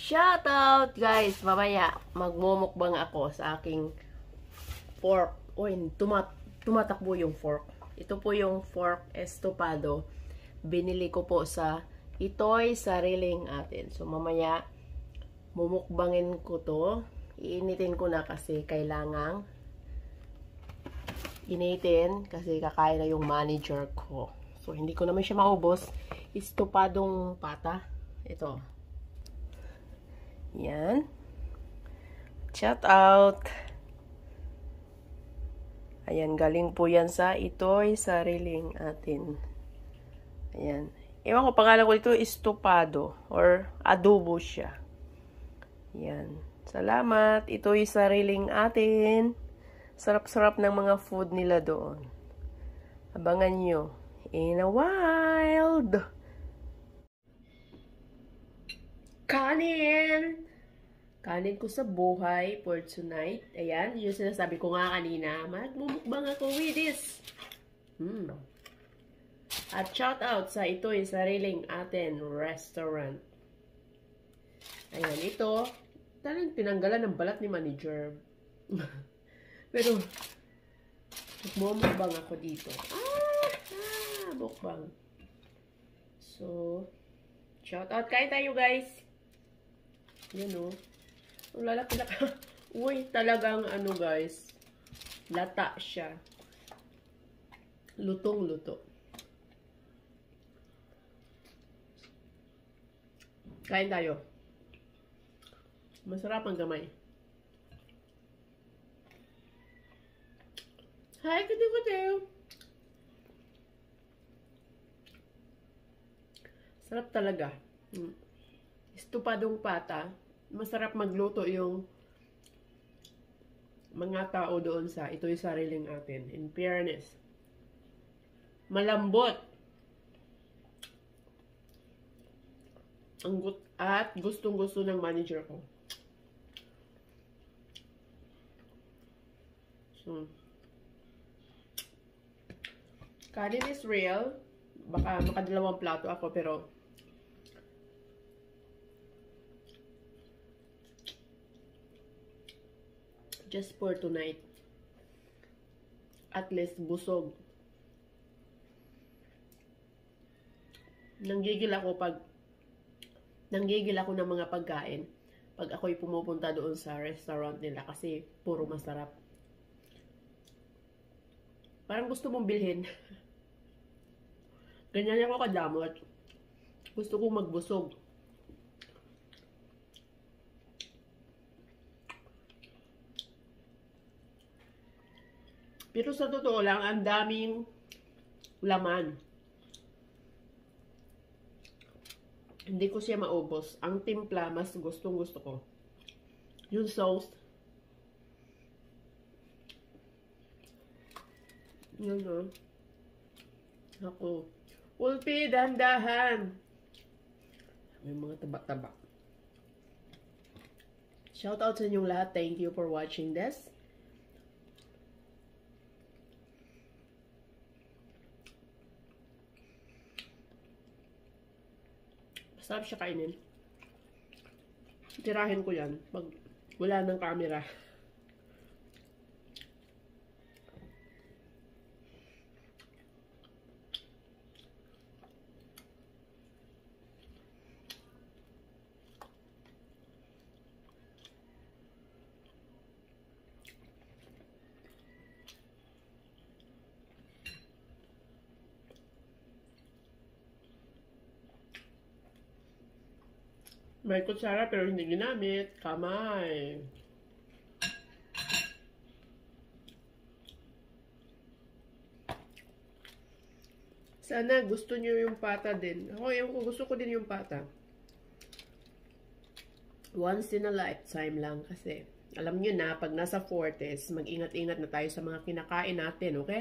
Shoutout guys! Mamaya magmumukbang ako sa aking fork. Uy, tumatakbo yung fork. Ito po yung fork estopado. Binili ko po sa Ito'y Sariling Atin. So mamaya mumukbangin ko to. Iinitin ko na kasi kailangang initin kasi kakain na yung manager ko. So hindi ko naman siya maubos. Estopadong pata. Ito. Yan. Shout out. Ayan, galing po yan sa Ito'y Sariling Atin. Ayan. Ewan ko, pangalan ko ito, estopado or adobo siya. Yan. Salamat. Ito'y Sariling Atin. Sarap-sarap ng mga food nila doon. Abangan nyo. In a wild. Kanin! Kanin ko sa buhay for tonight. Ayan, yung sinasabi ko nga kanina, magmumukbang ako with this. At shout out sa Ito'y Sariling Atin Restaurant. Ayan, ito, talagang tinanggalan ng balat ni manager. Pero, magmumukbang ako dito. Mukbang. So, shout out. Kain tayo guys. Yan o. Ang lalaki-laki. Uy, talagang ano guys. Lata siya. Lutong-luto. Kain tayo. Masarap ang gamay. Hi, kuting-kuting. Sarap talaga. Estopadong pata. Masarap magluto yung mga tao doon sa Ito'y Sariling Atin. In fairness. Malambot. At gustong-gusto ng manager ko. So, kanin is real. Baka makadalawang plato ako pero just for tonight. At least busog. Nanggigil ako ng mga pagkain pag ako'y pumupunta doon sa restaurant nila kasi puro masarap. Parang gusto mong bilhin. Ganyan ako kadamot. Gusto kong magbusog. Pero sa totoo lang, ang daming laman. Hindi ko siya maubos. Ang timpla, mas gustong-gusto ko. Yung sauce. Yun o. Ako. Ulpi, dandahan. May mga tabak-tabak. Shout out sa inyong lahat. Thank you for watching this. Sarap siya kainin. Tirahin ko yan pag wala ng camera. May kutsara pero hindi ginamit. Kamay. Sana gusto niyo yung pata din. Ako gusto ko din yung pata. Once in a lifetime lang kasi. Alam niyo na, pag nasa 40s, mag-ingat-ingat na tayo sa mga kinakain natin, okay?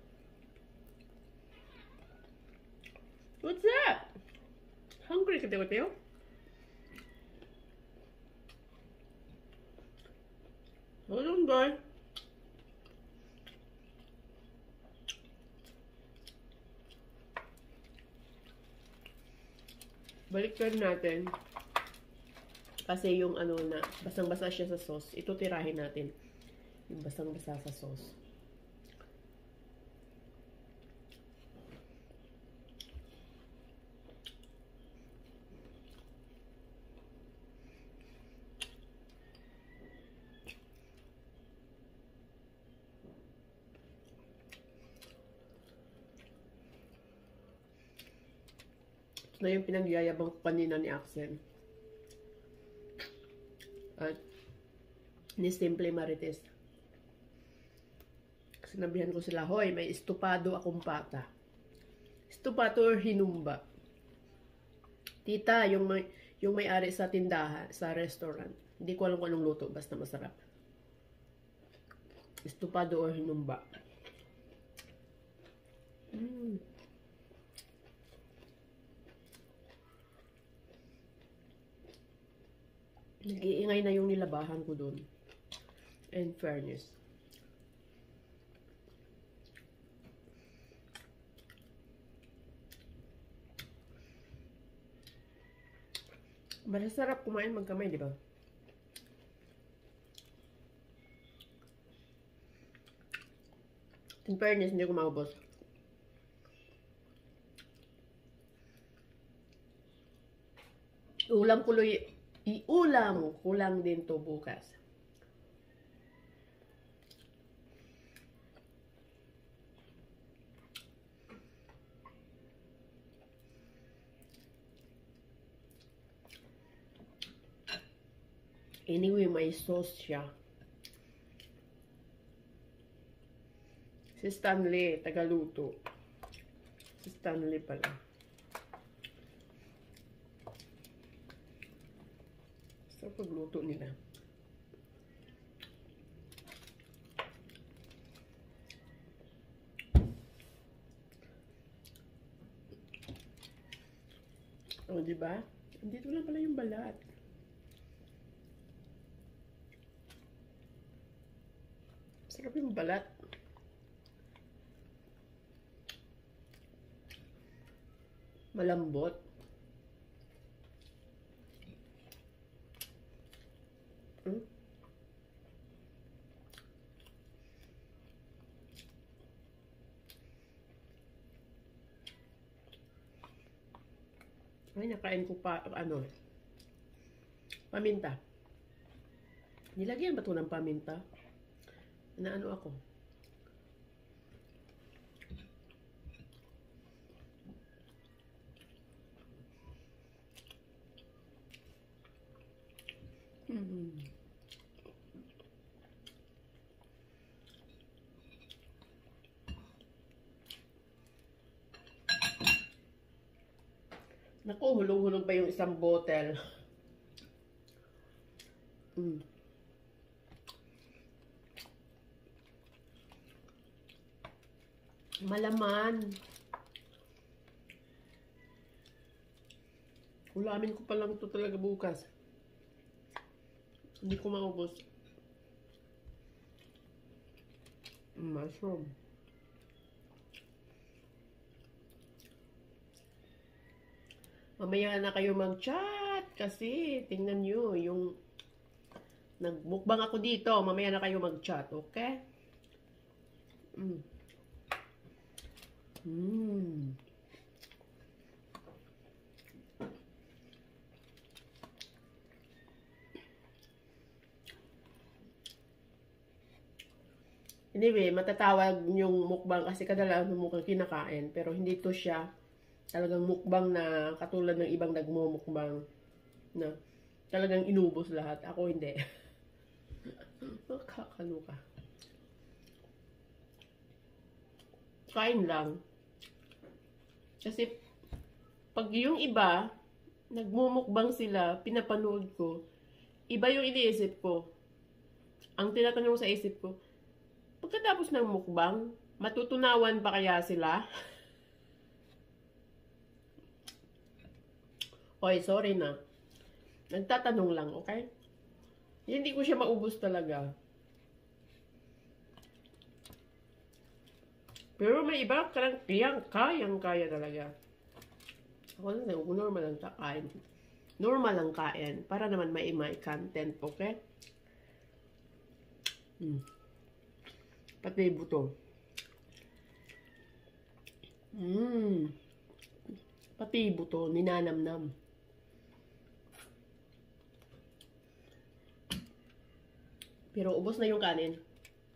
What's that? Hungry ka tayo? Hold on, guys. Balikan natin Kasi yung ano na, basang-basa siya sa sauce. Ito tirahin natin. Yung basang-basa sa sauce. Ito na yung pinagyayabang kanina ni Axel. At ni Simple Marites. Sinabihan ko sila, hoy, may estupado akong pata. Estupado or hinumba. Tita, yung may-ari sa tindahan, sa restaurant. Hindi ko alam kung anong luto, basta masarap. Estupado or hinumba. Nag-iingay na yung nilabahan ko doon. In fairness. Masarap kumain magkamay, di ba? In fairness, hindi ko maubos. Iulam ko lang din to bukas. Anyway, may sauce siya. Si Stanley, tagaluto. Si Stanley pala. Sa pagluto nila. O, diba? Dito lang pala yung balat. Sarap yung balat. Malambot. Ay, nakain ko pa, paminta. Nilagyan ba ito ng paminta? Ano ako? Naku, hulong-hulong pa yung isang bottle. Malaman. Ulamin ko pa lang ito talaga bukas. Hindi ko maubos. Mushroom. Mamaya na kayo mag-chat kasi tingnan nyo yung nagmukbang ako dito. Mamaya na kayo mag-chat, okay? Anyway, matatawag yung mukbang kasi kadalasan mukhang kinakain. Pero hindi to siya talagang mukbang na katulad ng ibang nagmumukbang na talagang inubos lahat. Ako hindi. Kakaloka. Kain lang. Kasi pag yung iba, nagmumukbang sila, pinapanood ko, iba yung iniisip ko. Ang tinatanong sa isip ko, pagkatapos ng mukbang, matutunawan pa kaya sila? Oy, sorry na. Nagtatanong lang, okay? Hindi ko siya maubos talaga. Pero may iba, kayang-kaya talaga. Ako lang, normal lang kain. normal lang kain. Para naman may content, okay? Pati buto. Pati buto, ninanamnam. Pero ubos na yung kanin.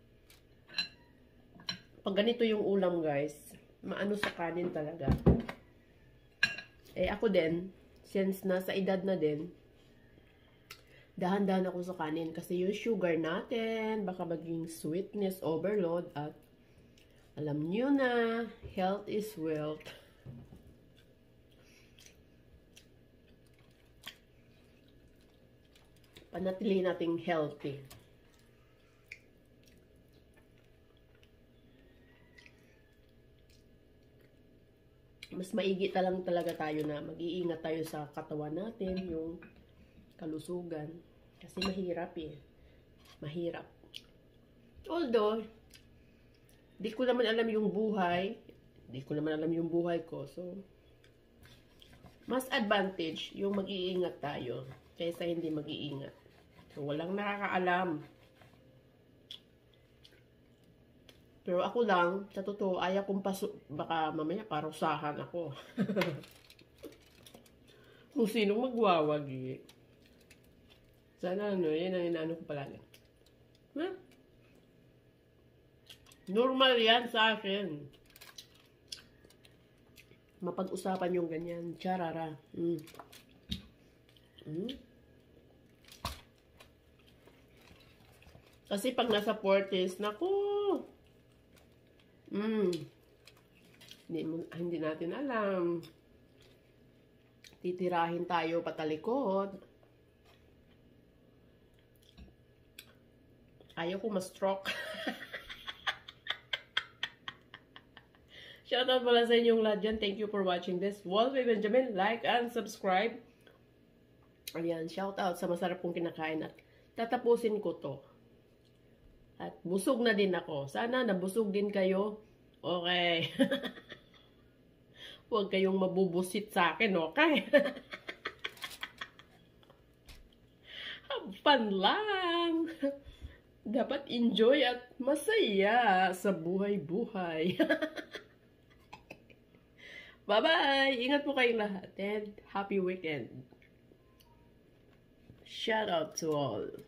Pag ganito yung ulam, guys, maano sa kanin talaga. Eh, ako din, since nasa edad na din, dahan-dahan ako sa kanin. Kasi yung sugar natin, baka maging sweetness overload. At alam nyo na, health is wealth. Panatili nating healthy. Mas maigi lang talaga tayo na mag-iingat tayo sa katawan natin, yung kalusugan. Kasi mahirap eh. Mahirap. Although, di ko naman alam yung buhay. Di ko naman alam yung buhay ko. So, mas advantage yung mag-iingat tayo kaysa hindi mag-iingat. So, walang nakakaalam. Pero ako lang, sa totoo, ayaw kong baka mamaya parusahan ako. Kung sinong magwawagi. Sana yan ang inaano ko palagi. Huh? Normal yan sa akin. Mapag-usapan yung ganyan. Charara. Kasi pag nasa 40s, naku! Hindi natin alam. Titirahin tayo patalikod. Ayaw ko ma-stroke. Shoutout pala sa inyong lahat dyan. Thank you for watching this. Walway Benjamin, like and subscribe. Ayan, shoutout sa masarap kong kinakain at tatapusin ko to. At busog na din ako. Sana nabusog din kayo. Okay. Huwag kayong mabubusit sa akin, okay? Have fun lang. Dapat enjoy at masaya sa buhay-buhay. Bye-bye! Ingat po kayong lahat and happy weekend. Shout out to all.